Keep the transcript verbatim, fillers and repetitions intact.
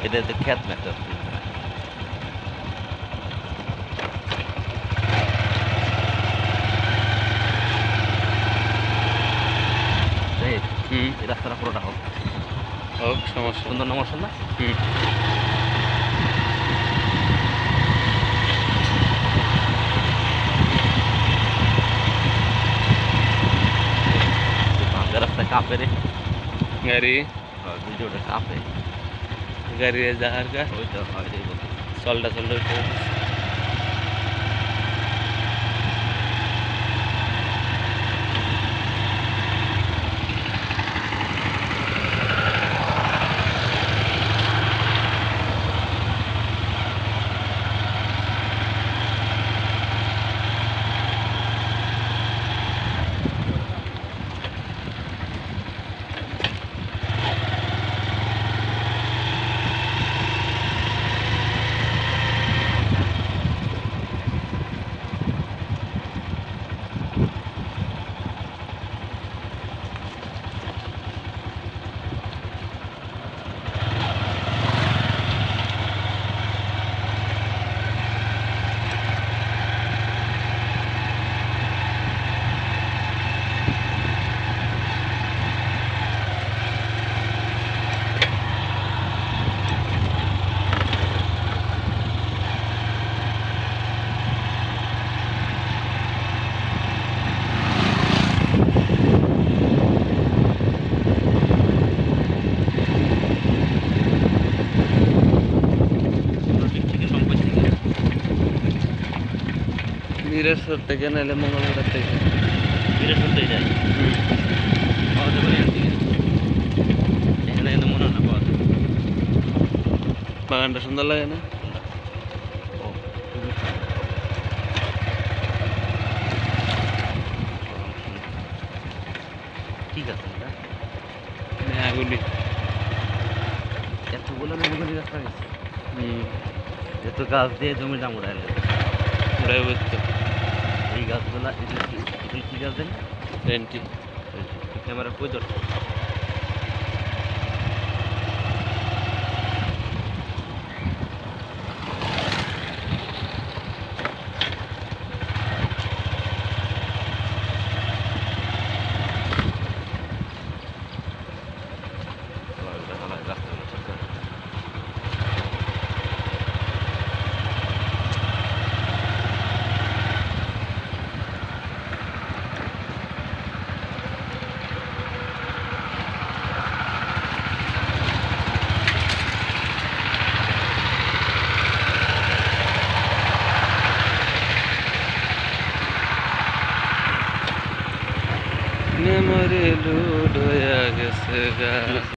এটা তো খেত না তো হুম এই রাস্তাটা পুরোটা হোক হোক সমস্যা সুন্দর না মশাল না হুম ভাঙ্গা রাস্তা কাঁপে রে গাড়ি ভিডিওটা কাঁপে গাড়ি যাহার গা ওই তো হয় এই বলতে চলটা চলটা উঠে বীরেশ্বর থেকে নাহলে মঙ্গলবার থেকে বীরেশ্বরতেই যাই পাওয়া যাবে না এখানে কিন্তু মনে হয় না পাওয়া যাবে বাগানটা সুন্দর লাগে না ও খুবই ঠিক আছে এটা মেহাগুলি এতগুলো মেহগুলি গাছ লাগাইছে হুম এত গাছ দিয়ে জমি দাম উড়াইলে ওটাই বুঝতো এই গাছগুলা এগুলো কি এগুলো কি গাছ দেন রেন্টি ক্যামেরা কই ধরছে মরে লুড হয়ে গেছে গা